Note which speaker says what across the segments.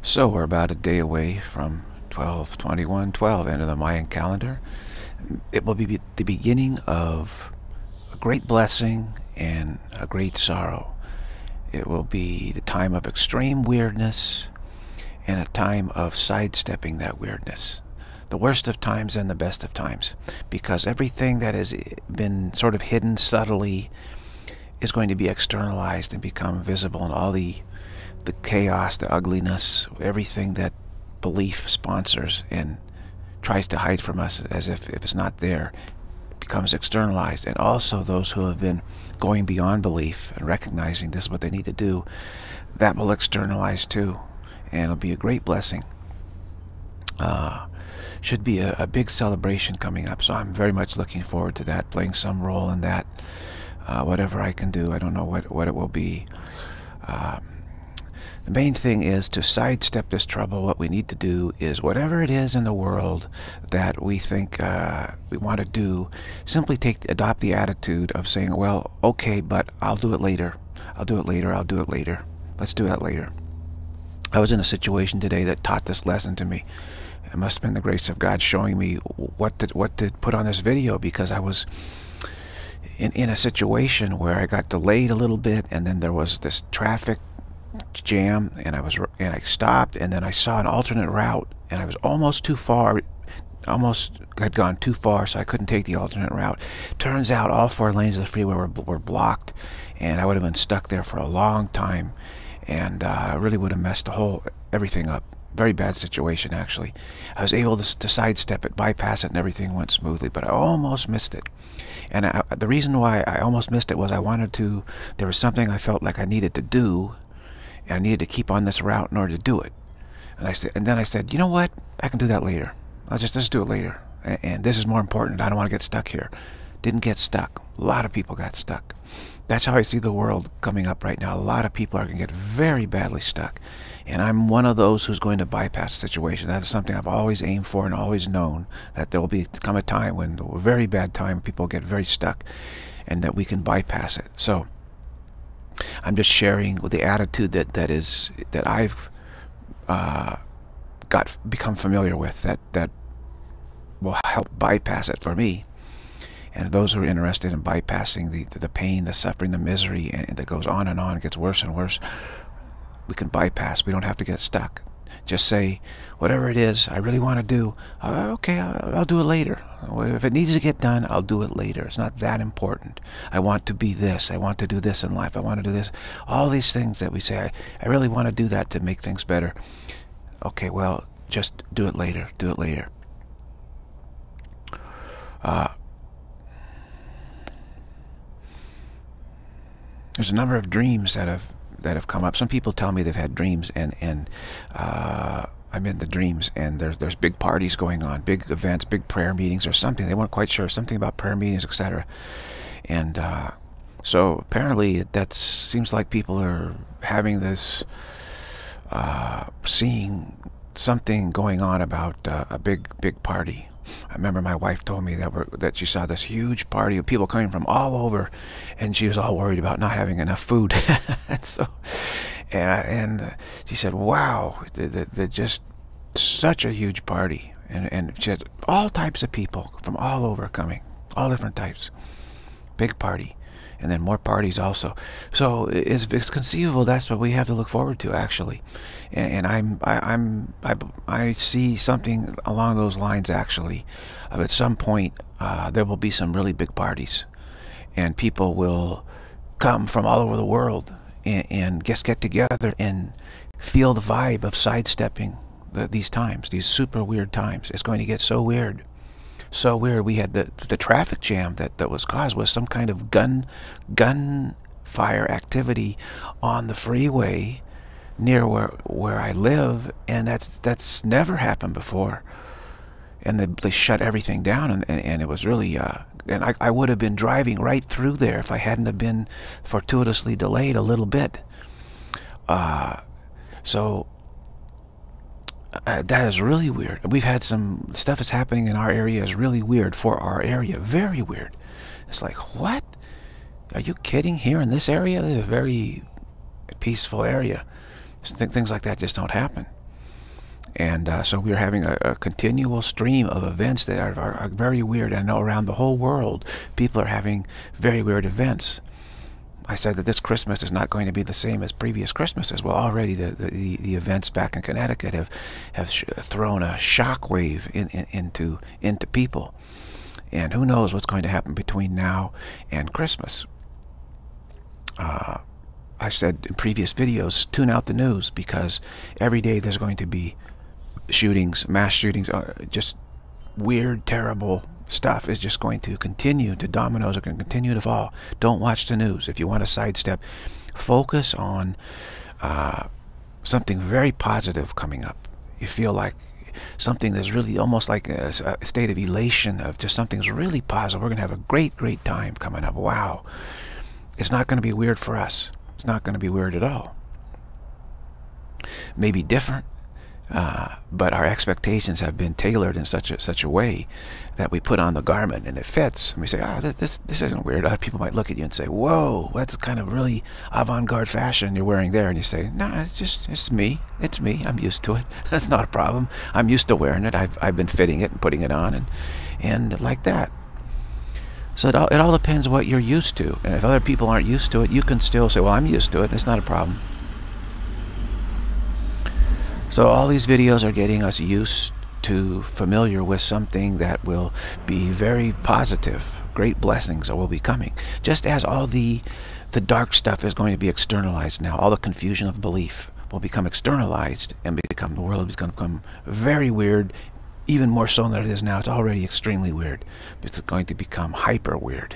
Speaker 1: So we're about a day away from 12/21/12, end of the Mayan calendar. It will be the beginning of a great blessing and a great sorrow. It will be the time of extreme weirdness and a time of sidestepping that weirdness. The worst of times and the best of times, because everything that has been sort of hidden subtly is going to be externalized and become visible, and all the chaos, the ugliness, everything that belief sponsors and tries to hide from us as if it's not there, becomes externalized. And also those who have been going beyond belief and recognizing this is what they need to do, that will externalize too, and it'll be a great blessing. Should be a big celebration coming up, so I'm very much looking forward to that, playing some role in that. Whatever I can do, I don't know what it will be. The main thing is to sidestep this trouble. What we need to do is whatever it is in the world that we think we want to do, simply adopt the attitude of saying, well, okay, but I'll do it later. I'll do it later. I'll do it later. Let's do that later. I was in a situation today that taught this lesson to me. It must have been the grace of God showing me what to put on this video, because I was in a situation where I got delayed a little bit, and then there was this traffic jam, and I stopped, and then I saw an alternate route, and I was almost too far, almost had gone too far, so I couldn't take the alternate route. Turns out all 4 lanes of the freeway were blocked, and I would have been stuck there for a long time, and I really would have messed everything up. Very bad situation, actually. I was able to sidestep it, bypass it, and everything went smoothly, but I almost missed it. And the reason why I almost missed it was there was something I felt like I needed to do, and I needed to keep on this route in order to do it. And then I said, you know what? I can do that later. Let's do it later. And this is more important. I don't want to get stuck here. Didn't get stuck. A lot of people got stuck. That's how I see the world coming up right now. A lot of people are going to get very badly stuck. And I'm one of those who's going to bypass the situation. That is something I've always aimed for and always known, that there will come a time when, a very bad time, people get very stuck, and that we can bypass it. So I'm just sharing with the attitude that I've become familiar with, that will help bypass it for me. And those who are interested in bypassing the pain, the suffering, the misery, and that goes on and on, it gets worse and worse, we can bypass. We don't have to get stuck. Just say, whatever it is I really want to do, okay, I'll do it later. If it needs to get done, I'll do it later. It's not that important. I want to be this. I want to do this in life. I want to do this. All these things that we say, I really want to do that to make things better. Okay, well, just do it later. Do it later. There's a number of dreams that have come up. Some people tell me they've had dreams, and I'm in the dreams, and there's big parties going on, big events, big prayer meetings or something. They weren't quite sure, something about prayer meetings, etc. And so apparently that seems like people are having this, seeing something going on about a big party. I remember my wife told me that she saw this huge party of people coming from all over, and she was all worried about not having enough food. and she said, wow, they're just such a huge party, and she had all types of people from all over coming, all different types. Big party, and then more parties also. So it's conceivable that's what we have to look forward to, actually. And I see something along those lines, actually. At some point, there will be some really big parties, and people will come from all over the world and just get together and feel the vibe of sidestepping these times, these super weird times. It's going to get so weird. So weird. We had the traffic jam that was caused was some kind of gunfire activity on the freeway near where I live, and that's never happened before. And they shut everything down, and it was really and I would have been driving right through there if I hadn't have been fortuitously delayed a little bit. So that is really weird. We've had some stuff that's happening in our area is really weird for our area. Very weird. It's like, what? Are you kidding? Here in this area? This is a very peaceful area. Things like that just don't happen. And so we're having a continual stream of events that are very weird. I know around the whole world, people are having very weird events. I said that this Christmas is not going to be the same as previous Christmases. Well, already the events back in Connecticut have thrown a shockwave into people. And who knows what's going to happen between now and Christmas. I said in previous videos, tune out the news, because every day there's going to be shootings, mass shootings, just weird, terrible stuff is just going to continue to, dominoes are going to continue to fall. Don't watch the news. If you want to sidestep, focus on something very positive coming up. You feel like something that's really almost like a state of elation, of just something's really positive. We're going to have a great, great time coming up. Wow. It's not going to be weird for us. It's not going to be weird at all. Maybe different, but our expectations have been tailored in such a way that we put on the garment and it fits, and we say, this isn't weird. Other people might look at you and say, whoa, that's kind of really avant-garde fashion you're wearing there. And you say, no, it's me. It's me. I'm used to it. That's not a problem. I'm used to wearing it. I've been fitting it and putting it on, and like that. So it all depends what you're used to. And if other people aren't used to it, you can still say, well, I'm used to it. It's not a problem. So all these videos are getting us used to, familiar with something that will be very positive. Great blessings will be coming. Just as all the dark stuff is going to be externalized now. All the confusion of belief will become externalized, and the world is going to become very weird, even more so than it is now. It's already extremely weird. It's going to become hyper weird.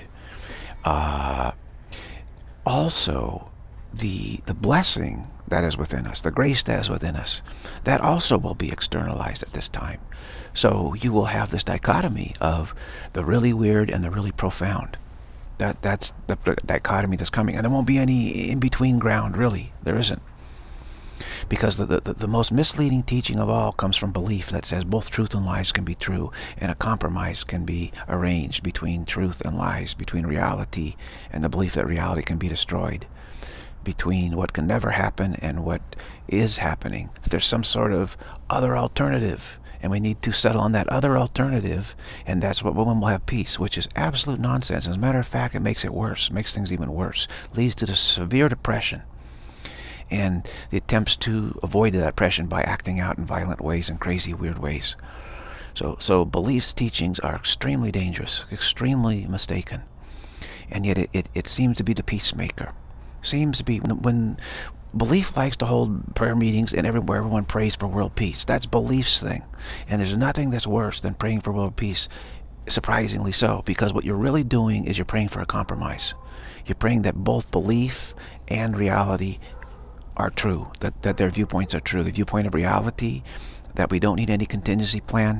Speaker 1: Also, the blessing that is within us, the grace that is within us, that also will be externalized at this time. So you will have this dichotomy of the really weird and the really profound. That's the dichotomy that's coming. And there won't be any in-between ground, really. There isn't. Because the most misleading teaching of all comes from belief that says both truth and lies can be true, and a compromise can be arranged between truth and lies, between reality and the belief that reality can be destroyed, between what can never happen and what is happening. There's some sort of other alternative, and we need to settle on that other alternative, and that's what when we'll have peace, which is absolute nonsense. As a matter of fact, it makes it worse, makes things even worse, leads to the severe depression, and the attempts to avoid that depression by acting out in violent ways and crazy, weird ways. So beliefs, teachings are extremely dangerous, extremely mistaken, and yet it seems to be the peacemaker. Seems to be when belief likes to hold prayer meetings and where everyone prays for world peace. That's belief's thing, and there's nothing that's worse than praying for world peace. Surprisingly so, because what you're really doing is you're praying for a compromise. You're praying that both belief and reality are true, that their viewpoints are true. The viewpoint of reality, that we don't need any contingency plan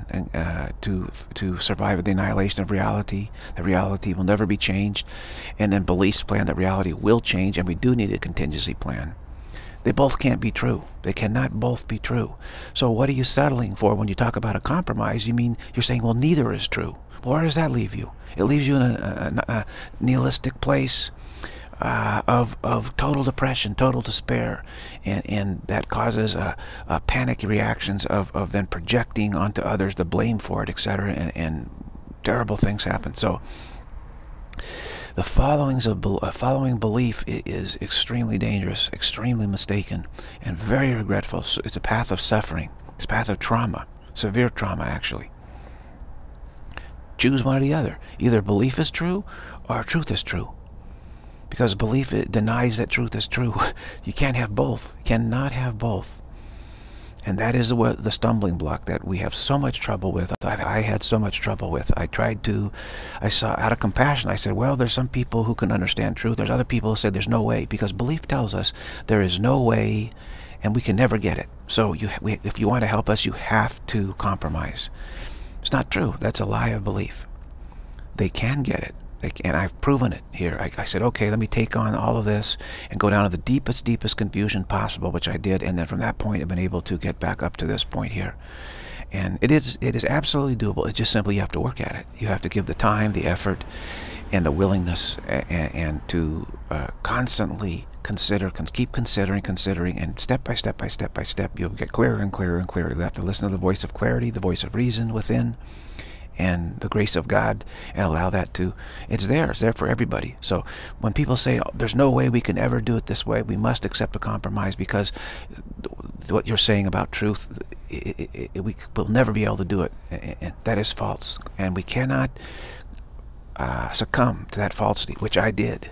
Speaker 1: to survive the annihilation of reality, that reality will never be changed, and then beliefs plan that reality will change, and we do need a contingency plan. They both can't be true. They cannot both be true. So what are you settling for when you talk about a compromise? You're saying, well, neither is true. Well, where does that leave you? It leaves you in a nihilistic place of total depression, total despair, and that causes panic reactions of then projecting onto others the blame for it, etc., and terrible things happen. So the following belief is extremely dangerous, extremely mistaken, and very regretful. So it's a path of suffering. It's a path of trauma, severe trauma, actually. Choose one or the other. Either belief is true or truth is true. Because belief, it denies that truth is true. You can't have both. You cannot have both. And that is the stumbling block that we have so much trouble with. I had so much trouble with. I saw, out of compassion, I said, well, there's some people who can understand truth. There's other people who said there's no way. Because belief tells us there is no way, and we can never get it. So if you want to help us, you have to compromise. It's not true. That's a lie of belief. They can get it. And I've proven it here. I said, okay, let me take on all of this and go down to the deepest confusion possible, which I did. And then from that point, I've been able to get back up to this point here. And it is absolutely doable. It's just simply you have to work at it. You have to give the time, the effort, and the willingness, and to constantly keep considering, and step by step, you'll get clearer and clearer and clearer. You have to listen to the voice of clarity, the voice of reason within, and the grace of God, and allow that to, it's there for everybody. So when people say, oh, there's no way we can ever do it this way, we must accept a compromise, because what you're saying about truth, we will never be able to do it, and that is false, and we cannot succumb to that falsity, which I did.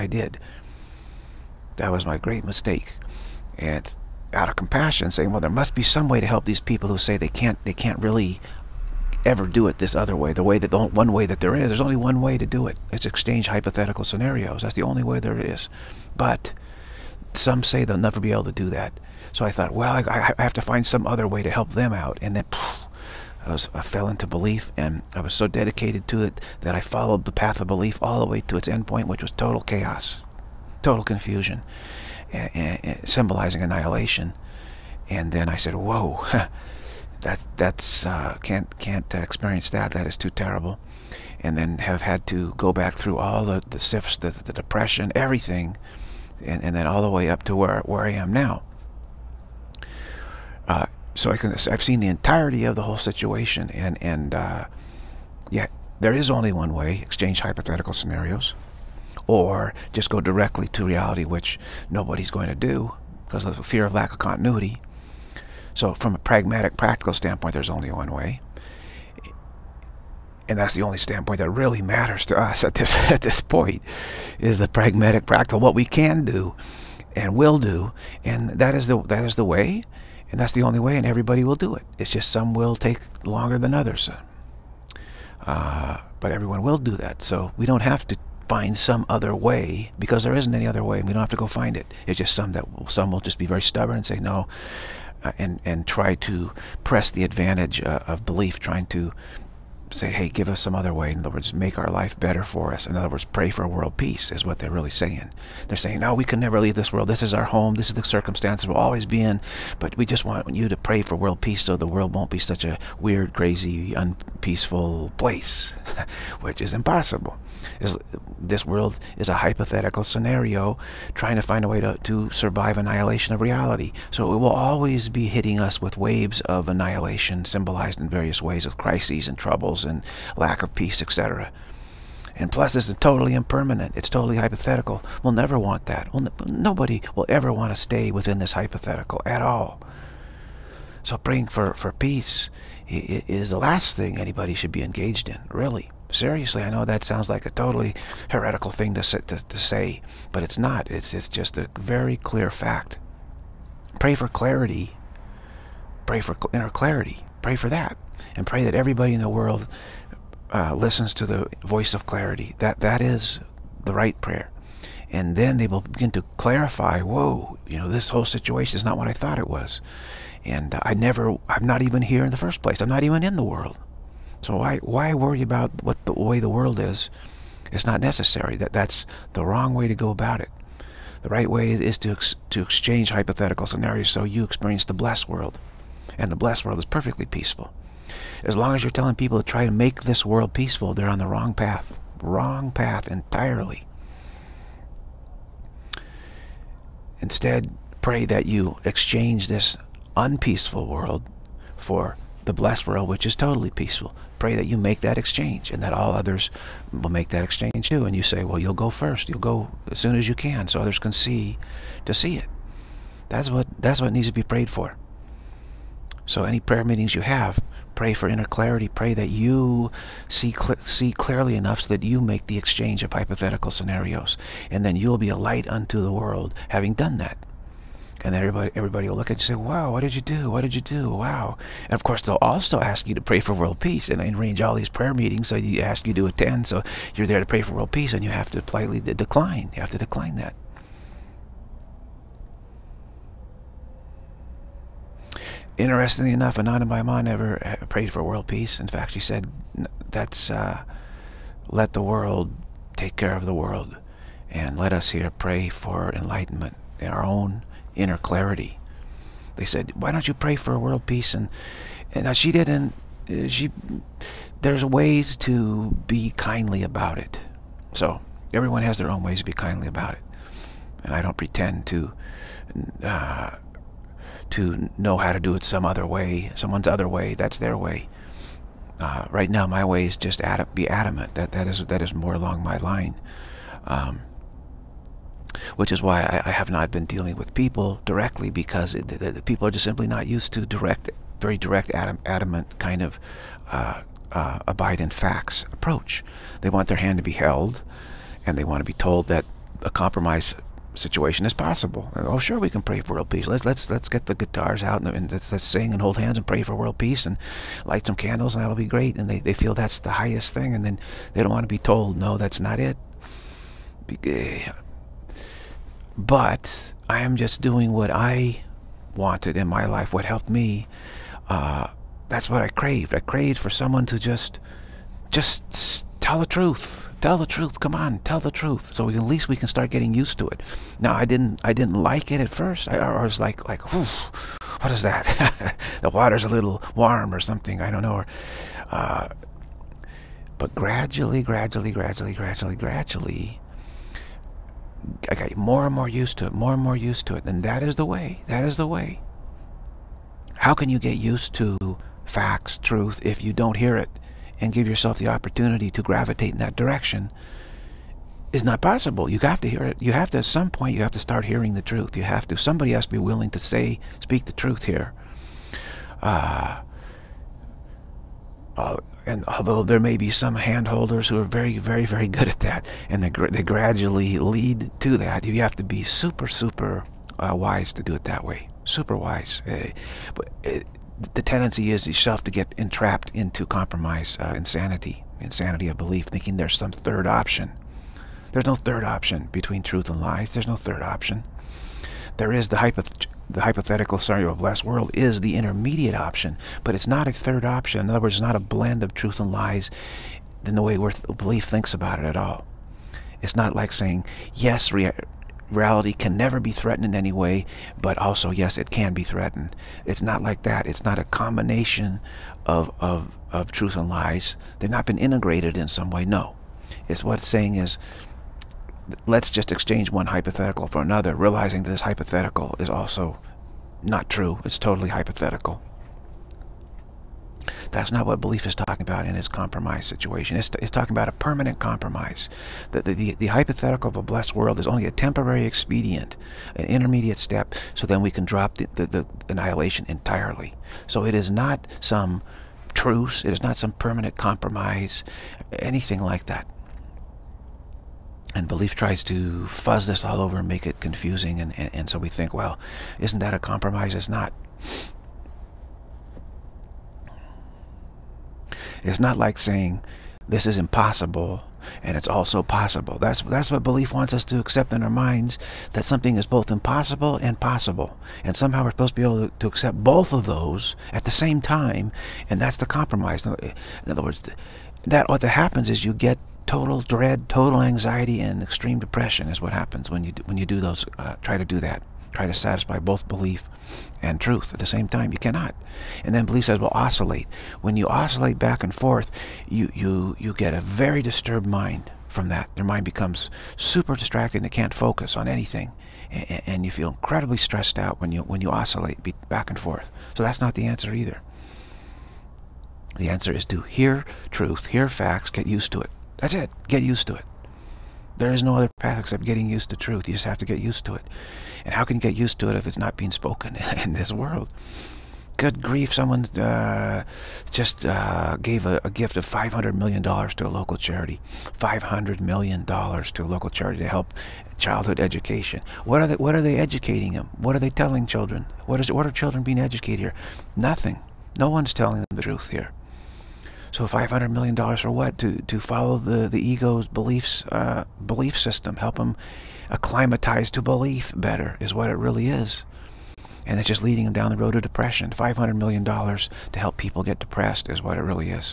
Speaker 1: That was my great mistake. And out of compassion, saying, well, there must be some way to help these people who say they can't really ever do it this other way, the one way that there is. There's only one way to do it. It's exchange hypothetical scenarios. That's the only way there is. But some say they'll never be able to do that. So I thought, well, I have to find some other way to help them out. And then I fell into belief, and I was so dedicated to it that I followed the path of belief all the way to its end point, which was total chaos, total confusion, and symbolizing annihilation. And then I said, whoa, that's can't experience that. That is too terrible. And then have had to go back through all the sifts, the depression, everything, and then all the way up to where I am now. So I've seen the entirety of the whole situation, and yeah, there is only one way: exchange hypothetical scenarios, or just go directly to reality, which nobody's going to do because of the fear of lack of continuity. So from a pragmatic, practical standpoint, there's only one way, and that's the only standpoint that really matters to us at this point, is the pragmatic, practical, what we can do and will do, and that is the way. And that's the only way, and everybody will do it. It's just some will take longer than others. But everyone will do that. So we don't have to find some other way, because there isn't any other way. We don't have to go find it. It's just some will just be very stubborn and say no, and try to press the advantage of belief, trying to say, hey, give us some other way. In other words, make our life better for us. In other words, pray for world peace is what they're really saying. They're saying, no, we can never leave this world. This is our home. This is the circumstances we'll always be in. But we just want you to pray for world peace so the world won't be such a weird, crazy, unpeaceful place, which is impossible. This world is a hypothetical scenario trying to find a way to survive annihilation of reality. So it will always be hitting us with waves of annihilation, symbolized in various ways of crises and troubles and lack of peace, etc. And plus, it's totally impermanent. It's totally hypothetical. We'll never want that. Nobody will ever want to stay within this hypothetical at all. So praying for peace is the last thing anybody should be engaged in, really. Seriously, I know that sounds like a totally heretical thing to say, but it's not. It's just a very clear fact. Pray for clarity. Pray for inner clarity. Pray for that. And pray that everybody in the world listens to the voice of clarity. That is the right prayer. And then they will begin to clarify, whoa, this whole situation is not what I thought it was. And I'm not even here in the first place. I'm not even in the world. So why worry about what the way the world is? It's not necessary. That's the wrong way to go about it. The right way is to exchange hypothetical scenarios so you experience the blessed world. And the blessed world is perfectly peaceful. As long as you're telling people to try to make this world peaceful, they're on the wrong path. Wrong path entirely. Instead, pray that you exchange this unpeaceful world for the blessed world, which is totally peaceful. Pray that you make that exchange, and that all others will make that exchange too. And you say, well, you'll go first. You'll go as soon as you can, so others can see it. That's what needs to be prayed for. So any prayer meetings you have, pray for inner clarity. Pray that you see clearly enough so that you make the exchange of hypothetical scenarios, and then you'll be a light unto the world, having done that. And then everybody will look at you and say, wow, what did you do? What did you do? Wow. And of course, they'll also ask you to pray for world peace and arrange all these prayer meetings, so you ask you to attend. So you're there to pray for world peace, and you have to politely decline. You have to decline that. Interestingly enough, Ananda Bhayama never prayed for world peace. In fact, she said, that's let the world take care of the world, and let us here pray for enlightenment in our own inner clarity. They said, why don't you pray for world peace? And she didn't. There's ways to be kindly about it. So everyone has their own ways to be kindly about it. And I don't pretend to know how to do it some other way, someone's other way. That's their way. Right now, my way is just be adamant. That is more along my line, which is why I have not been dealing with people directly, because the people are just simply not used to very direct, adamant kind of abide in facts approach. They want their hand to be held, and they want to be told that a compromise situation is possible. Oh, sure, we can pray for world peace. Let's get the guitars out and let's sing and hold hands and pray for world peace and light some candles, and that'll be great. And they feel that's the highest thing, and then they don't want to be told, no, that's not it. But I am just doing what I wanted in my life, what helped me. That's what I craved. I craved for someone to just tell the truth. Tell the truth. Come on, tell the truth. So at least we can start getting used to it. Now, I didn't like it at first. I was like, whew, what is that? The water's a little warm or something. I don't know. But gradually, I got more and more used to it. More and more used to it. And that is the way. That is the way. How can you get used to facts, truth, if you don't hear it and give yourself the opportunity to gravitate in that direction? Is not possible. You have to hear it. You have to, at some point, you have to start hearing the truth. You have to. Somebody has to be willing to speak the truth here. And although there may be some handholders who are very, very, very good at that, and they gradually lead to that, you have to be super, super wise to do it that way. Super wise. But the tendency is yourself to get entrapped into compromise, insanity of belief, thinking there's some third option. There's no third option between truth and lies. There's no third option. There is the hypothetical scenario of a blessed world is the intermediate option, but it's not a third option. In other words, it's not a blend of truth and lies in the way belief thinks about it at all. It's not like saying, yes, reality can never be threatened in any way, but also, yes, it can be threatened. It's not like that. It's not a combination of truth and lies. They've not been integrated in some way. No. It's what it's saying is, let's just exchange one hypothetical for another, realizing that this hypothetical is also not true. It's totally hypothetical. That's not what belief is talking about in its compromise situation. It's talking about a permanent compromise. The hypothetical of a blessed world is only a temporary expedient, an intermediate step, so then we can drop the annihilation entirely. So it is not some truce. It is not some permanent compromise, anything like that. And belief tries to fuzz this all over and make it confusing, and so we think, well, isn't that a compromise? It's not. It's not like saying this is impossible and it's also possible. That's what belief wants us to accept in our minds, that something is both impossible and possible. And somehow we're supposed to be able to accept both of those at the same time, and that's the compromise. In other words, what that happens is you get total dread, total anxiety, and extreme depression is what happens when you do those. Try to do that. Try to satisfy both belief and truth at the same time. You cannot. And then belief says, well, oscillate. When you oscillate back and forth, you get a very disturbed mind from that. Their mind becomes super distracted and it can't focus on anything. And you feel incredibly stressed out when you oscillate back and forth. So that's not the answer either. The answer is to hear truth, hear facts, get used to it. That's it. Get used to it. There is no other path except getting used to truth. You just have to get used to it. And how can you get used to it if it's not being spoken in this world? Good grief, someone just gave a gift of $500 million to a local charity. $500 million to a local charity to help childhood education. What are they educating them? What are they telling children? What are children being educated here? Nothing. No one's telling them the truth here. So $500 million for what? To follow the ego's belief system, help them acclimatize to belief better is what it really is. And it's just leading them down the road to depression. $500 million to help people get depressed is what it really is.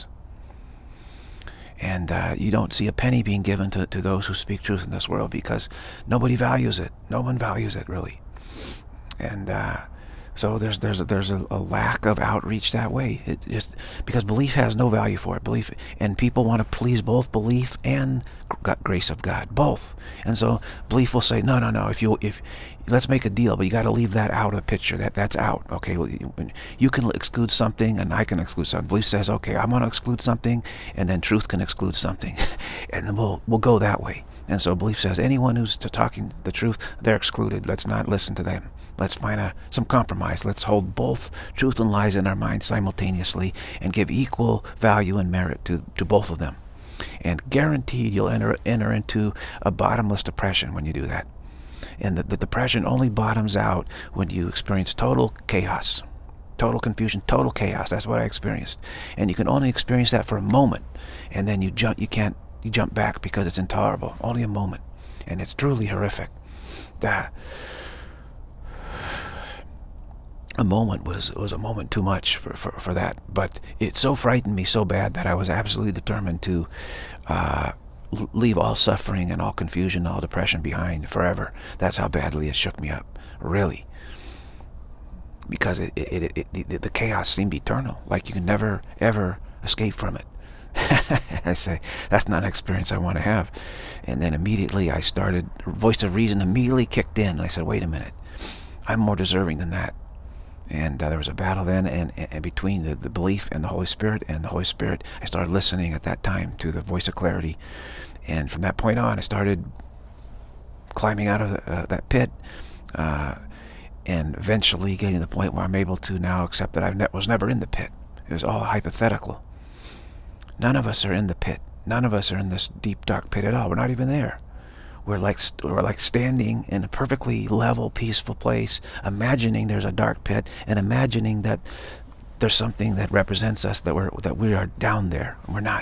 Speaker 1: And you don't see a penny being given to those who speak truth in this world, because nobody values it. No one values it, really. And So there's a lack of outreach that way. It just because belief has no value for it. Belief, and people want to please both belief and grace of God, both. And so belief will say, no, no, no. If let's make a deal, but you got to leave that out of the picture. That's out. Okay, well, you can exclude something, and I can exclude something. Belief says, okay, I'm going to exclude something, and then truth can exclude something, and then we'll go that way. And so belief says, anyone who's talking the truth, they're excluded. Let's not listen to them. Let's find some compromise. Let's hold both truth and lies in our minds simultaneously and give equal value and merit to both of them. And guaranteed you'll enter into a bottomless depression when you do that. And the depression only bottoms out when you experience total chaos, total confusion, total chaos. That's what I experienced. And you can only experience that for a moment, and then you jump back because it's intolerable. Only a moment. And it's truly horrific. A moment was a moment too much for that. But it so frightened me so bad that I was absolutely determined to leave all suffering and all confusion, all depression behind forever. That's how badly it shook me up, really. Because the chaos seemed eternal, like you can never, ever escape from it. I say, that's not an experience I want to have. And then immediately I started, voice of reason immediately kicked in, and I said, wait a minute, I'm more deserving than that. And there was a battle then, and between the belief and the Holy Spirit, I started listening at that time to the voice of clarity. And from that point on, I started climbing out of that pit, and eventually getting to the point where I'm able to now accept that I was never in the pit. It was all hypothetical. None of us are in the pit. None of us are in this deep, dark pit at all. We're not even there. We're like standing in a perfectly level, peaceful place, imagining there's a dark pit, and imagining that there's something that represents us, that we are down there. We're not.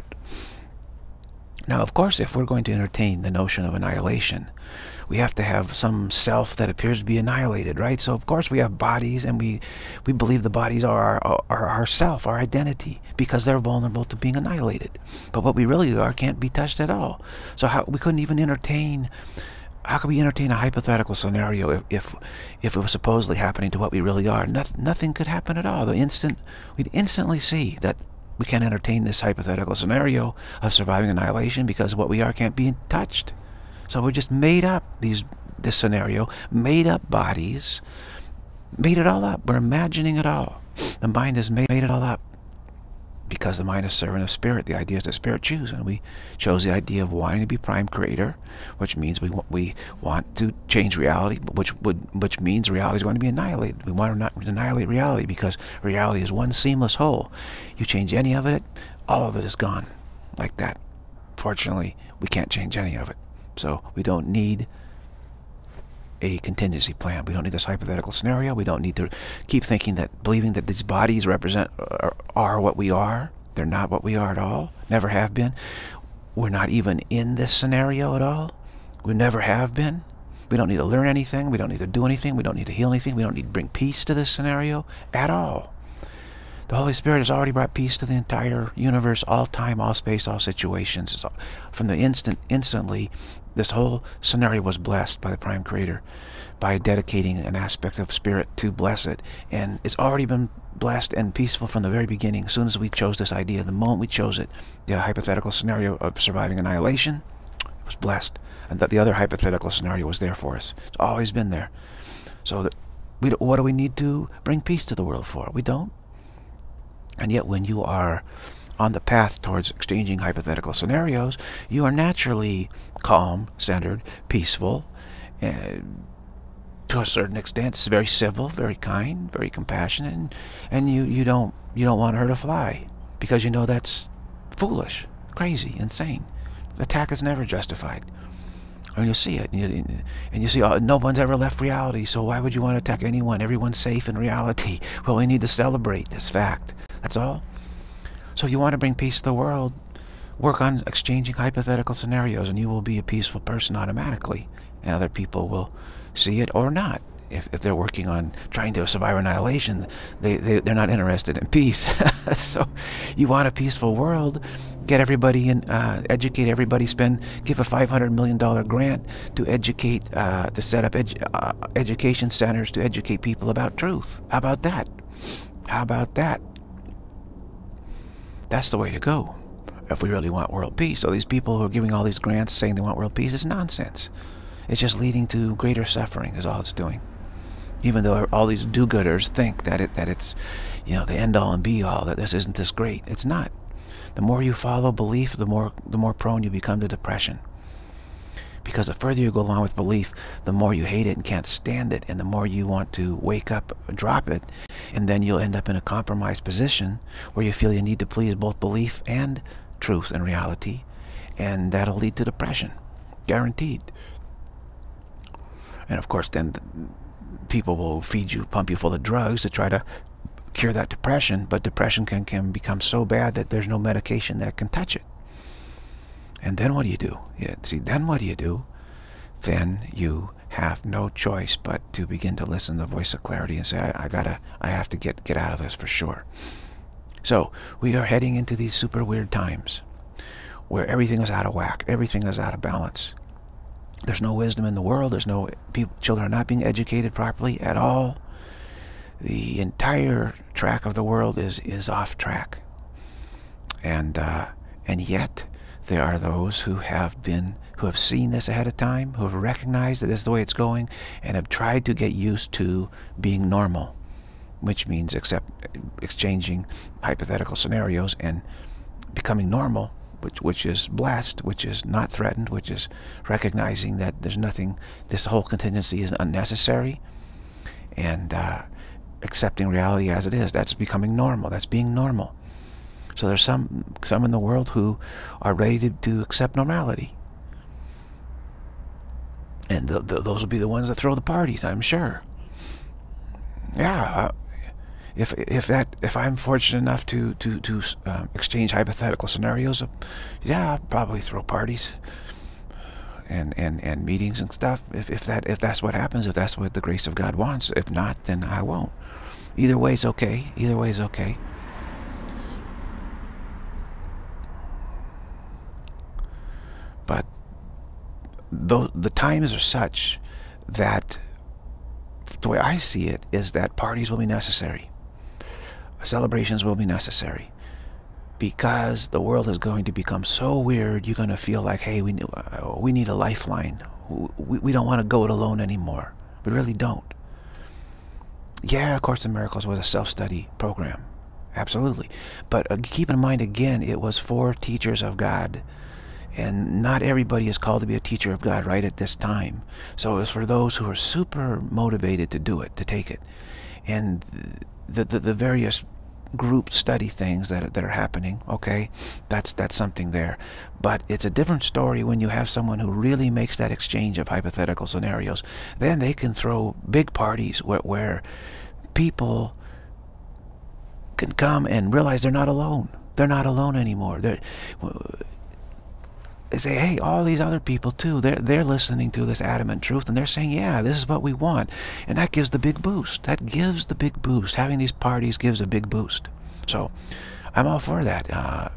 Speaker 1: Now, of course, if we're going to entertain the notion of annihilation, we have to have some self that appears to be annihilated, right? So, of course, we have bodies, and we believe the bodies are our self, our identity, because they're vulnerable to being annihilated. But what we really are can't be touched at all. So we couldn't even entertain. How could we entertain a hypothetical scenario if it was supposedly happening to what we really are? Nothing could happen at all. We'd instantly see that we can't entertain this hypothetical scenario of surviving annihilation because what we are can't be touched. So we just made up this scenario, made up bodies, made it all up. We're imagining it all. The mind has made it all up because the mind is servant of spirit. The idea is that spirit choose, and we chose the idea of wanting to be prime creator, which means we want to change reality, which means reality is going to be annihilated. We want to not annihilate reality because reality is one seamless whole. You change any of it, all of it is gone, like that. Fortunately, we can't change any of it. So we don't need a contingency plan. We don't need this hypothetical scenario. We don't need to keep believing that these bodies are what we are. They're not what we are at all. Never have been. We're not even in this scenario at all. We never have been. We don't need to learn anything. We don't need to do anything. We don't need to heal anything. We don't need to bring peace to this scenario at all. The Holy Spirit has already brought peace to the entire universe, all time, all space, all situations. From the instantly, this whole scenario was blessed by the Prime Creator by dedicating an aspect of spirit to bless it. And it's already been blessed and peaceful from the very beginning. As soon as we chose this idea, the moment we chose it, the hypothetical scenario of surviving annihilation, it was blessed. And that the other hypothetical scenario was there for us. It's always been there. So what do we need to bring peace to the world for? We don't. And yet when you are on the path towards exchanging hypothetical scenarios, you are naturally calm, centered, peaceful, and to a certain extent, it's very civil, very kind, very compassionate, and you don't want to hurt a fly because you know that's foolish, crazy, insane. The attack is never justified. And you see it, and you see no one's ever left reality, so why would you want to attack anyone? Everyone's safe in reality. Well, we need to celebrate this fact. That's all. So if you want to bring peace to the world, work on exchanging hypothetical scenarios, and you will be a peaceful person automatically. And other people will see it or not. if they're working on trying to survive annihilation, they're not interested in peace. So you want a peaceful world, get everybody in, educate everybody, give a $500 million grant to educate, to set up education centers to educate people about truth. How about that? How about that? That's the way to go if we really want world peace. So these people who are giving all these grants saying they want world peace is nonsense. It's just leading to greater suffering is all it's doing. Even though all these do-gooders think that it's, you know, the end-all and be-all, that this isn't this great. It's not. The more you follow belief, the more prone you become to depression. Because the further you go along with belief, the more you hate it and can't stand it, and the more you want to wake up and drop it, and then you'll end up in a compromised position where you feel you need to please both belief and truth and reality, and that'll lead to depression. Guaranteed. And of course, then people will feed you, pump you full of drugs to try to cure that depression, but depression can become so bad that there's no medication that can touch it. And then what do you do? Yeah, see, then what do you do? Then you have no choice but to begin to listen to the voice of clarity and say, I have to get out of this for sure. So we are heading into these super weird times where everything is out of whack, everything is out of balance. There's no wisdom in the world. There's no children are not being educated properly at all. The entire track of the world is off track, and yet there are those who have seen this ahead of time, who have recognized that this is the way it's going, and have tried to get used to being normal, which means exchanging hypothetical scenarios and becoming normal. Which is blessed, which is not threatened, which is recognizing that there's nothing, this whole contingency is unnecessary, and accepting reality as it is. That's becoming normal. That's being normal. So there's some in the world who are ready to accept normality. And those will be the ones that throw the parties, I'm sure. Yeah. If I'm fortunate enough to exchange hypothetical scenarios, yeah, I'll probably throw parties and meetings and stuff. If that's what happens, if that's what the grace of God wants. If not, then I won't. Either way is okay. Either way is okay. But the times are such that the way I see it is that parties will be necessary. Celebrations will be necessary, because the world is going to become so weird. You're going to feel like, hey, we need a lifeline. We don't want to go it alone anymore. We really don't. Yeah, Course in Miracles was a self-study program, absolutely. But keep in mind, again, it was for teachers of God, and not everybody is called to be a teacher of God right at this time. So it was for those who are super motivated to do it, to take it, and the various group study things that are happening, okay, that's something there. But it's a different story when you have someone who really makes that exchange of hypothetical scenarios. Then they can throw big parties where people can come and realize they're not alone. They're not alone anymore. They say, hey, all these other people too, they're listening to this adamant truth, and they're saying, yeah, this is what we want. And that gives the big boost. That gives the big boost. Having these parties gives a big boost. So I'm all for that.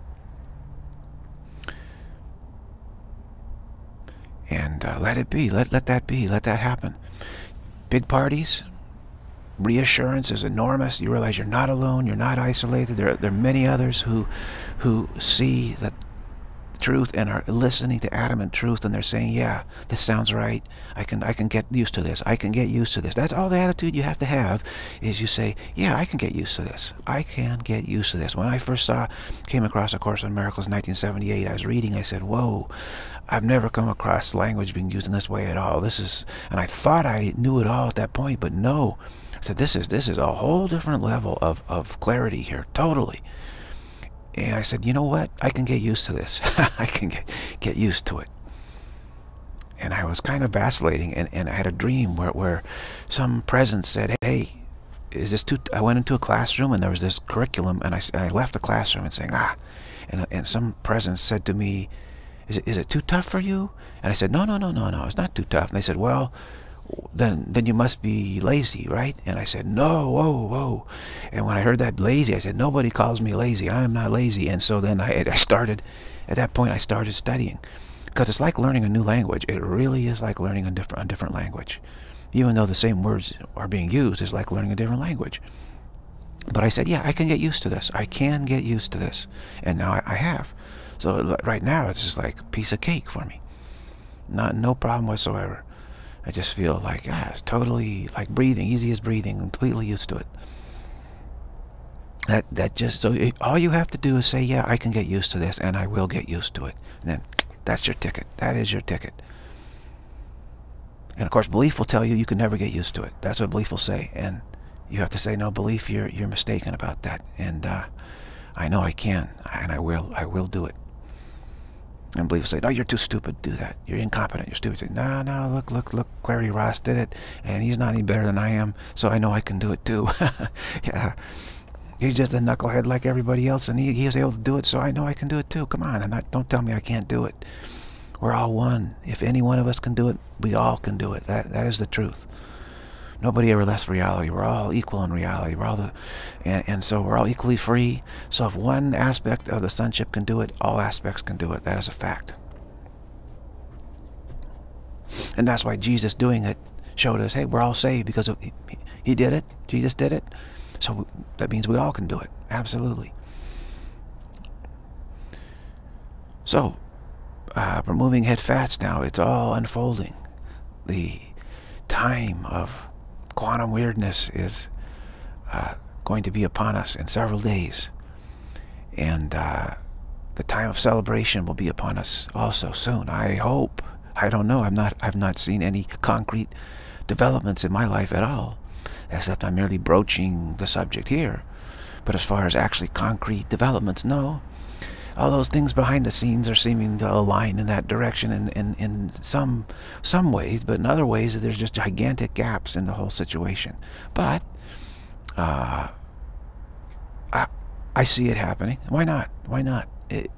Speaker 1: Let it be. Let that be. Let that happen. Big parties. Reassurance is enormous. You realize you're not alone. You're not isolated. There are many others who see that truth and are listening to adamant truth, and they're saying, yeah, this sounds right. I can get used to this. I can get used to this. That's all the attitude you have to have, is you say, yeah, I can get used to this. I can get used to this. When I first came across A Course in Miracles in 1978, I was reading, I said, whoa, I've never come across language being used in this way at all. And I thought I knew it all at that point, but no. I said, this is a whole different level of clarity here, totally. And I said, you know what? I can get used to this. I can get used to it. And I was kind of vacillating, and I had a dream where some presence said, hey, is this too... I went into a classroom, and there was this curriculum, and I left the classroom and saying, and some presence said to me, is it too tough for you? And I said, no, it's not too tough. And they said, well, then you must be lazy, right? And I said, no, whoa. And when I heard that lazy, I said, nobody calls me lazy. I am not lazy. And so then I started, at that point, I started studying. Because it's like learning a new language. It really is like learning a different language. Even though the same words are being used, it's like learning a different language. But I said, yeah, I can get used to this. I can get used to this. And now I have. So right now, it's just like a piece of cake for me. No problem whatsoever. I just feel like, it's totally like breathing, easy as breathing, completely used to it. So all you have to do is say, yeah, I can get used to this, and I will get used to it. And then that's your ticket. That is your ticket. And of course, belief will tell you can never get used to it. That's what belief will say. And you have to say, no, belief, you're mistaken about that. And I know I can, and I will do it. And belief will say, no, you're too stupid to do that. You're incompetent. You're stupid. Say, no, look, Larry Ross did it, and he's not any better than I am, so I know I can do it too. Yeah. He's just a knucklehead like everybody else, and he was able to do it, so I know I can do it too. Come on, and don't tell me I can't do it. We're all one. If any one of us can do it, we all can do it. That is the truth. Nobody ever left reality. We're all equal in reality. And so we're all equally free. So if one aspect of the sonship can do it, all aspects can do it. That is a fact. And that's why Jesus doing it showed us, hey, we're all saved because he did it. Jesus did it. So that means we all can do it. Absolutely. So we're moving ahead fast now. It's all unfolding. The time of quantum weirdness is going to be upon us in several days. And the time of celebration will be upon us also soon. I hope. I don't know. I've not seen any concrete developments in my life at all, except I'm merely broaching the subject here. But as far as actually concrete developments, no. All those things behind the scenes are seeming to align in that direction in some ways, but in other ways there's just gigantic gaps in the whole situation. But I see it happening. Why not? Why not? The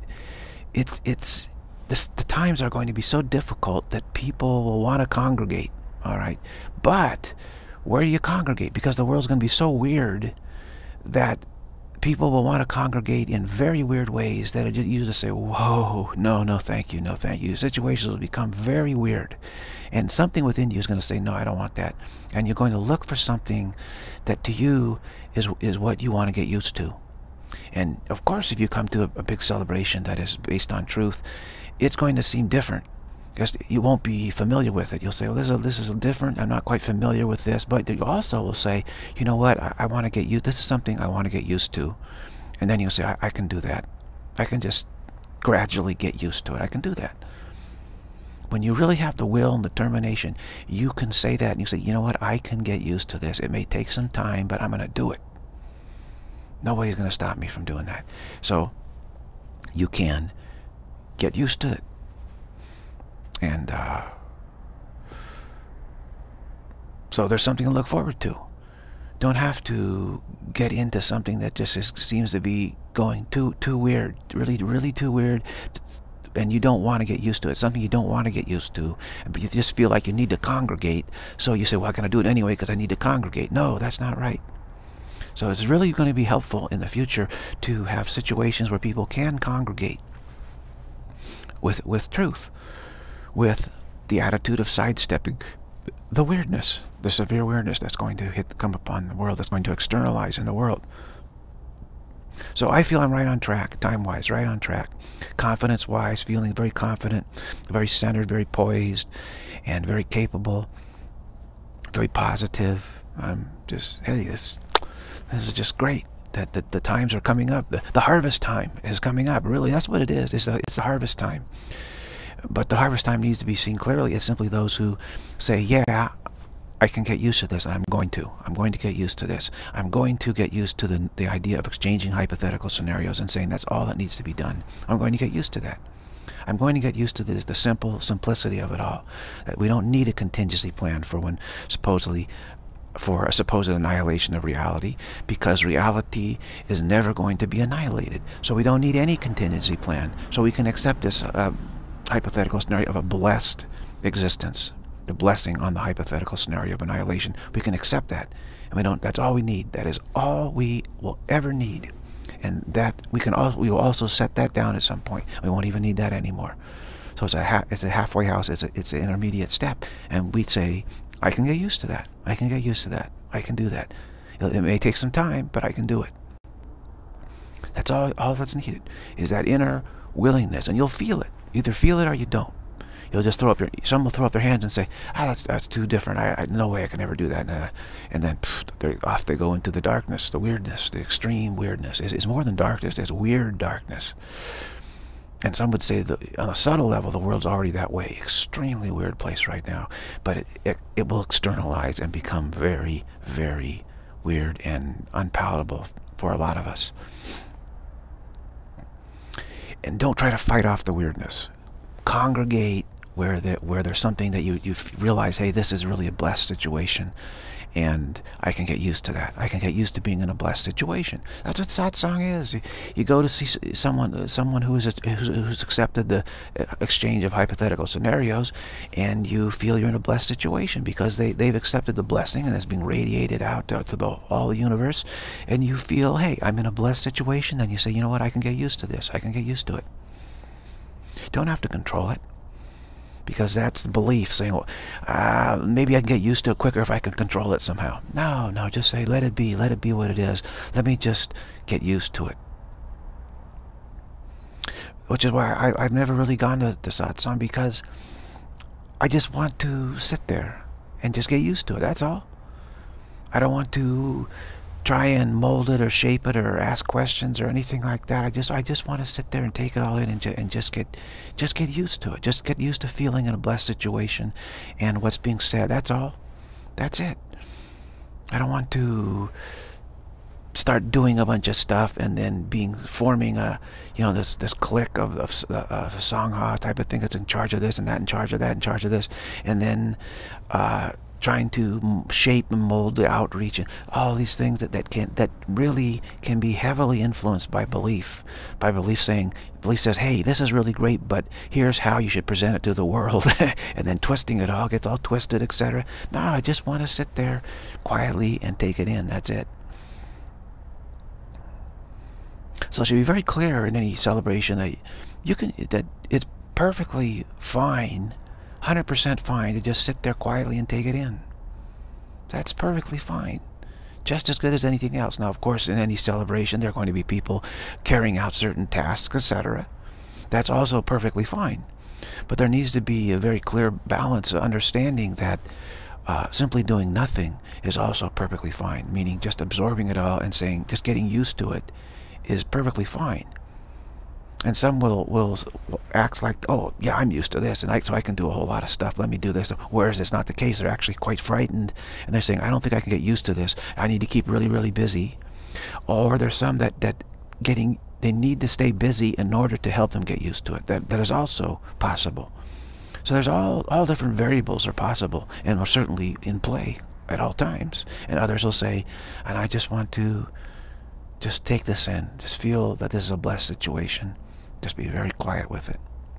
Speaker 1: times are going to be so difficult that people will want to congregate. All right, but where do you congregate? Because the world's going to be so weird that people will want to congregate in very weird ways that you just say, whoa, no, thank you, no, thank you. Situations will become very weird. And something within you is going to say, no, I don't want that. And you're going to look for something that to you is what you want to get used to. And of course, if you come to a big celebration that is based on truth, it's going to seem different. Because you won't be familiar with it. You'll say, well, this is different. I'm not quite familiar with this. But you also will say, you know what? I want to get used. This is something I want to get used to. And then you'll say, I can do that. I can just gradually get used to it. I can do that. When you really have the will and determination, you can say that and you say, you know what? I can get used to this. It may take some time, but I'm going to do it. Nobody's going to stop me from doing that. So you can get used to it. And so there's something to look forward to. Don't have to get into something that just seems to be going too weird, really too weird, and you don't want to get used to it. Something you don't want to get used to, but you just feel like you need to congregate. So you say, well, I'm going to do it anyway because I need to congregate. No, that's not right. So it's really going to be helpful in the future to have situations where people can congregate with truth, with the attitude of sidestepping the weirdness, the severe weirdness that's going to come upon the world, that's going to externalize in the world. So I feel I'm right on track, time-wise, right on track. Confidence-wise, feeling very confident, very centered, very poised, and very capable, very positive. I'm just, hey, this is just great. That the times are coming up. The harvest time is coming up. Really, that's what it is. It's the harvest time. But the harvest time needs to be seen clearly as simply those who say, yeah, I can get used to this, and I'm going to get used to this. I'm going to get used to the idea of exchanging hypothetical scenarios and saying that's all that needs to be done. I'm going to get used to that. I'm going to get used to the simplicity of it all. That we don't need a contingency plan for a supposed annihilation of reality, because reality is never going to be annihilated. So we don't need any contingency plan. So we can accept this hypothetical scenario of a blessed existence. the blessing on the hypothetical scenario of annihilation. We can accept that, and we don't. That's all we need. That is all we will ever need, and that we will also set that down at some point. We won't even need that anymore. So it's a halfway house. It's an intermediate step, and we'd say, I can get used to that. I can get used to that. I can do that. It may take some time, but I can do it. That's all that's needed, is that inner willingness, and you'll feel it. Either feel it or you don't. You'll just throw up some will throw up their hands and say, that's too different. No way I can ever do that. And then off they go into the darkness, the weirdness, the extreme weirdness. It's more than darkness. It's weird darkness. And some would say that on a subtle level, the world's already that way. Extremely weird place right now. But it will externalize and become very, very weird and unpalatable for a lot of us. And don't try to fight off the weirdness. Congregate where there's something that you realize, hey, this is really a blessed situation, and I can get used to that. I can get used to being in a blessed situation. That's what satsang is. You go to see someone who's accepted the exchange of hypothetical scenarios, and you feel you're in a blessed situation because they've accepted the blessing, and it's being radiated out to all the universe, and you feel, hey, I'm in a blessed situation. Then you say, you know what, I can get used to this. I can get used to it. Don't have to control it, because that's the belief, saying, well, maybe I can get used to it quicker if I can control it somehow. No, just say, let it be what it is. Let me just get used to it. Which is why I've never really gone to satsang, because I just want to sit there and just get used to it. That's all. I don't want to try and mold it or shape it or ask questions or anything like that. I just want to sit there and take it all in and just get used to it. Just get used to feeling in a blessed situation and what's being said. That's all. That's it. I don't want to start doing a bunch of stuff and then forming a, this clique of a sangha type of thing that's in charge of this and that, in charge of that, in charge of this, and then trying to shape and mold the outreach and all these things that really can be heavily influenced by belief. Belief says, hey, this is really great, but here's how you should present it to the world. And then twisting it all, gets all twisted, etc. No, I just want to sit there quietly and take it in. That's it. So it should be very clear in any celebration that it's perfectly fine, 100% fine, to just sit there quietly and take it in. That's perfectly fine. Just as good as anything else. Now, of course, in any celebration, there are going to be people carrying out certain tasks, etc. That's also perfectly fine. But there needs to be a very clear balance, understanding that simply doing nothing is also perfectly fine. Meaning just absorbing it all and saying, just getting used to it is perfectly fine. And some will act like, oh, yeah, I'm used to this, and so I can do a whole lot of stuff. Let me do this. Whereas it's not the case. They're actually quite frightened, and they're saying, I don't think I can get used to this. I need to keep really, really busy. Or there's some that they need to stay busy in order to help them get used to it. That is also possible. So there's all different variables are possible, and are certainly in play at all times. And others will say, and I just want to just take this in. Just feel that this is a blessed situation. Just be very quiet with it.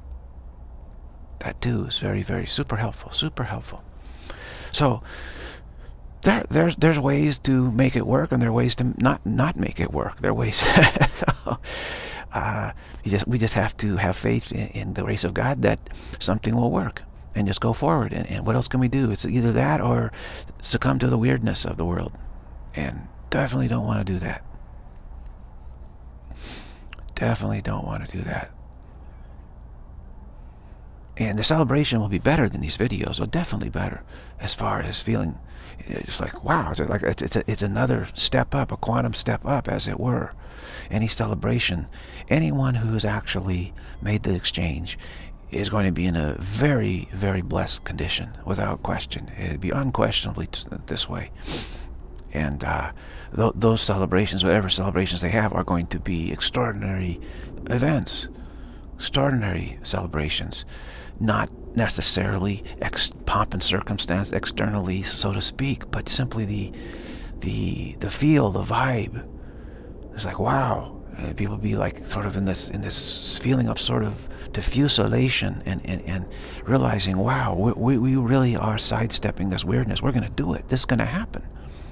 Speaker 1: That too is very, very super helpful. Super helpful. So there's ways to make it work, and there are ways to not make it work. There are ways. So, we just have to have faith in the grace of God that something will work, and just go forward. And what else can we do? It's either that or succumb to the weirdness of the world, and definitely don't want to do that. Definitely don't want to do that. And the celebration will be better than these videos, or definitely better, as far as feeling it's like, wow, it's another step up, a quantum step up, as it were. Any celebration, anyone who's actually made the exchange is going to be in a very, very blessed condition, without question. It'd be unquestionably this way. And those celebrations, whatever celebrations they have, are going to be extraordinary events, extraordinary celebrations, not necessarily pomp and circumstance externally, so to speak, but simply the feel, the vibe. It's like, wow, People be like sort of in this feeling of sort of diffuse elation, and realizing, wow, we really are sidestepping this weirdness. We're going to do it. This is going to happen.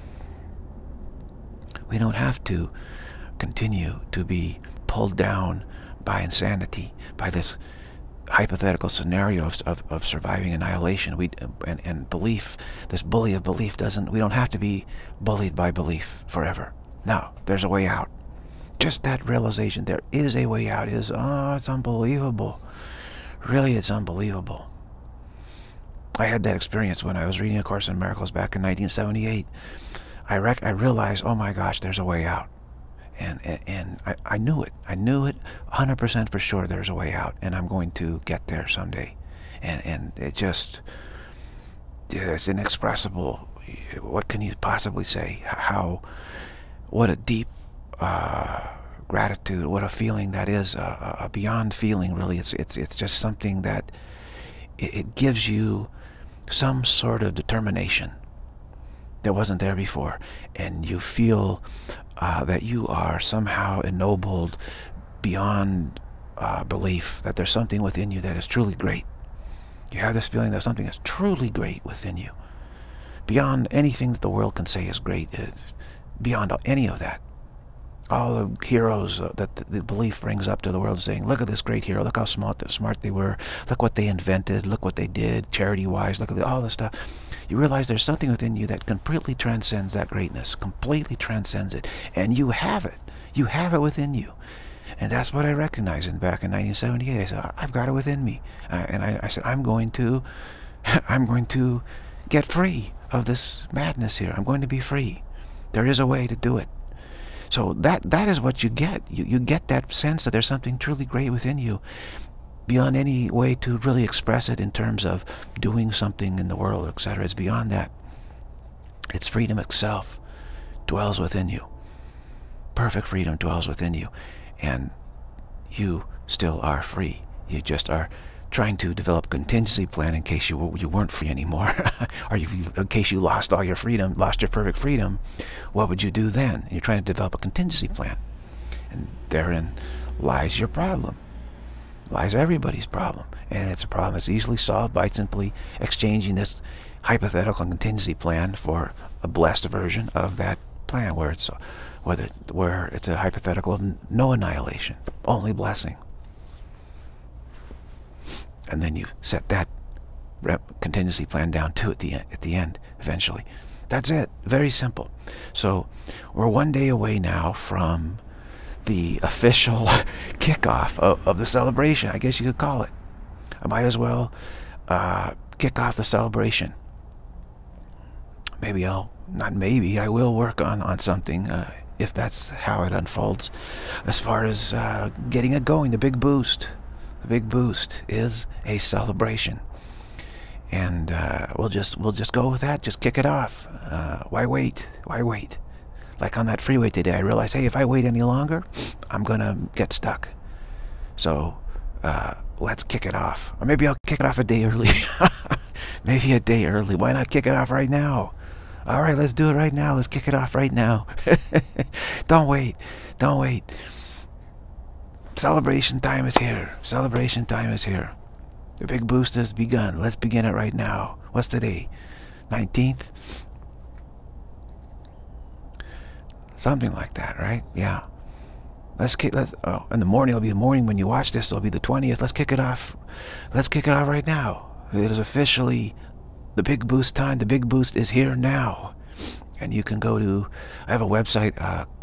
Speaker 1: We don't have to continue to be pulled down by insanity, by this hypothetical scenario of surviving annihilation. And belief, this bully of belief, we don't have to be bullied by belief forever. No, there's a way out. Just that realization, there is a way out, is, oh, it's unbelievable. Really, it's unbelievable. I had that experience when I was reading A Course in Miracles back in 1978. I realized, oh my gosh, there's a way out. And I knew it. I knew it 100% for sure there's a way out, and I'm going to get there someday. And it just, it's inexpressible. What can you possibly say? What a deep gratitude, what a feeling that is, a beyond feeling, really. It's just something that it gives you some sort of determination that wasn't there before, and you feel that you are somehow ennobled beyond belief, that there's something within you that is truly great. You have this feeling that something is truly great within you, beyond anything that the world can say is great, beyond any of that. All the heroes that the belief brings up to the world, saying, look at this great hero, look how smart they were, look what they invented, look what they did charity-wise, look at all this stuff. You realize there's something within you that completely transcends that greatness, completely transcends it, and you have it. You have it within you. And that's what I recognized back in 1978. I said, I've got it within me. And I said, I'm going to get free of this madness here. I'm going to be free. There is a way to do it. So that is what you get. You get that sense that there's something truly great within you, beyond any way to really express it in terms of doing something in the world, etc. It's beyond that. It's freedom itself dwells within you. Perfect freedom dwells within you. And you still are free. You just are trying to develop a contingency plan in case you weren't free anymore. Or in case you lost all your freedom, lost your perfect freedom, what would you do then? You're trying to develop a contingency plan. And therein lies your problem. Lies everybody's problem. And it's a problem that's easily solved by simply exchanging this hypothetical contingency plan for a blessed version of that plan, where it's a hypothetical of no annihilation, only blessing. And then you set that contingency plan down too at the end eventually. That's it. Very simple. So we're one day away now from the official kickoff of the celebration, I guess you could call it. I might as well kick off the celebration. Maybe I will work on something if that's how it unfolds. As far as getting it going, the big boost. The big boost is a celebration. And we'll just go with that. Just kick it off. Why wait? Why wait? Like on that freeway today, I realized, hey, if I wait any longer, I'm gonna get stuck. So let's kick it off. Or maybe I'll kick it off a day early. Maybe a day early. Why not kick it off right now? All right, let's do it right now. Let's kick it off right now. Don't wait. Don't wait. Celebration time is here. Celebration time is here. The big boost has begun. Let's begin it right now. What's today? 19th? Something like that, right? Yeah. In the morning, it'll be the morning when you watch this. It'll be the 20th. Let's kick it off. Let's kick it off right now. It is officially the big boost time. The big boost is here now. And you can go to, I have a website,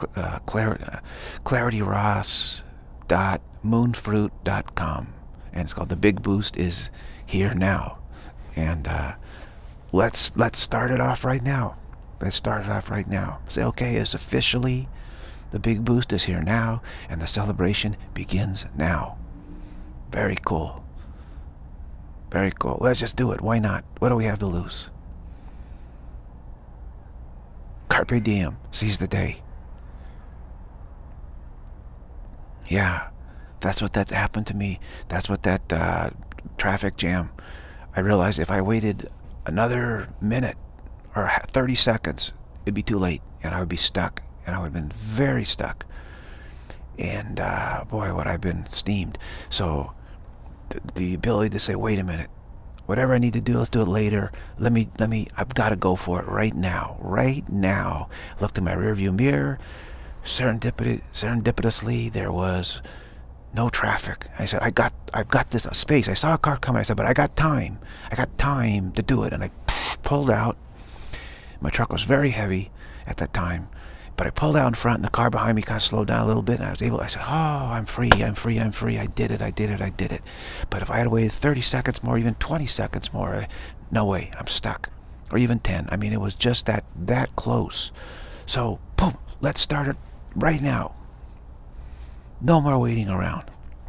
Speaker 1: clarityross.moonfruit.com. And it's called The Big Boost is Here Now. And let's start it off right now. Let's start it off right now. Say, okay, it's officially, the big boost is here now, and the celebration begins now. Very cool. Very cool. Let's just do it. Why not? What do we have to lose? Carpe diem. Seize the day. Yeah, that's what that happened to me. That's what that traffic jam. I realized if I waited another minute or 30 seconds, it'd be too late, and I would be stuck, and I would have been very stuck. And boy, what I've been steamed. So the ability to say, wait a minute, whatever I need to do, let's do it later. I've got to go for it right now. Right now. Looked in my rearview mirror. Serendipitously, there was no traffic. I said, I've got this space. I saw a car coming. I said, but I got time. I got time to do it. And I pulled out. My truck was very heavy at that time. But I pulled out in front, and the car behind me kind of slowed down a little bit, and I said, oh, I'm free. I did it. But if I had waited 30 seconds more, even 20 seconds more, no way, I'm stuck. Or even 10. I mean, it was just that close. So, boom, let's start it right now. No more waiting around.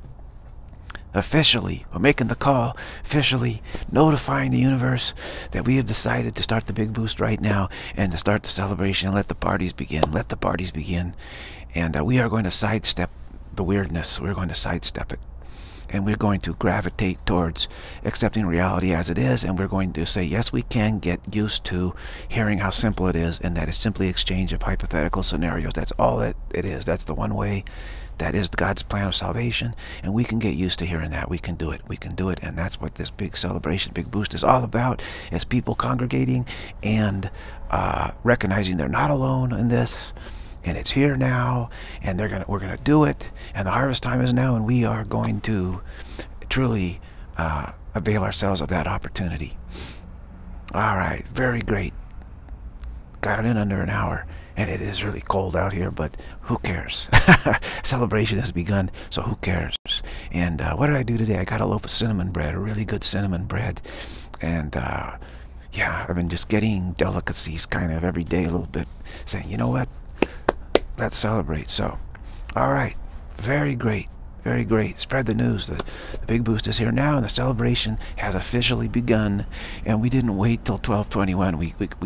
Speaker 1: Officially, we're making the call, officially notifying the universe that we have decided to start the big boost right now and to start the celebration and let the parties begin. Let the parties begin. And we are going to sidestep the weirdness. We're going to sidestep it. And we're going to gravitate towards accepting reality as it is, and we're going to say, yes, we can get used to hearing how simple it is, and that it's simply exchange of hypothetical scenarios. That's all that it is. That's the one way. That is God's plan of salvation, and we can get used to hearing that. We can do it. We can do it, and that's what this big celebration, big boost is all about, is people congregating and recognizing they're not alone in this, and it's here now, and we're gonna do it, and the harvest time is now, and we are going to truly avail ourselves of that opportunity. All right, very great. Got it in under an hour. And it is really cold out here, but who cares? Celebration has begun, so who cares? And what did I do today? I got a loaf of cinnamon bread, a really good cinnamon bread. And yeah, I've been just getting delicacies kind of every day a little bit, saying, you know what? Let's celebrate. So, all right, very great. Very great. Spread the news. The big boost is here now, and the celebration has officially begun. And we didn't wait till 12:21.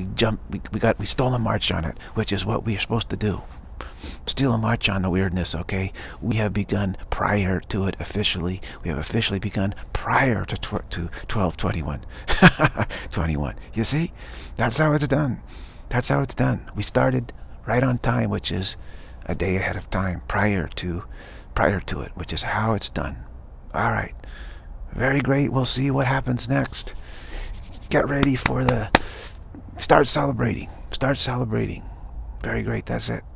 Speaker 1: We stole a march on it, which is what we're supposed to do. Steal a march on the weirdness. Okay, we have begun prior to it officially. We have officially begun prior to 12:21. 21. You see, that's how it's done. That's how it's done. We started right on time, which is a day ahead of time, prior to it, which is how it's done. All right, very great. We'll see what happens next. Get ready for the start celebrating. Very great. That's it.